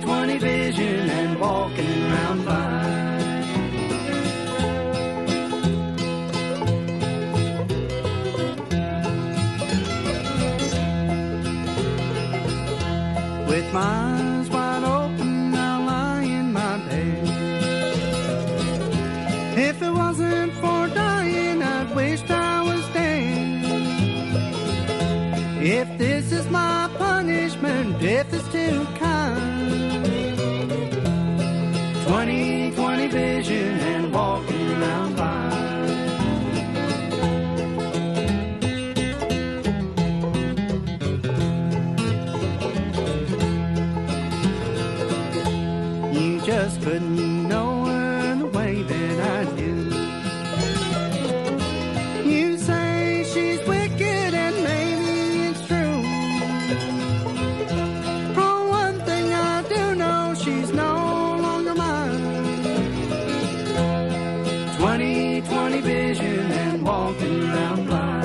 20/20 vision and walking around blind. With my eyes wide open, I'll lie in my bed. If it wasn't for dying, I'd wish I was dead. If this is my punishment, death is too kind. 20/20 vision and walking around blind. You just couldn't know her the way that I do. You say she's wicked and maybe it's true. Oh, one thing I do know, she's no longer mine. 20/20 vision and walking around blind.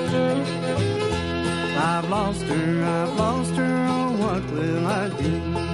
I've lost her, oh, what will I do?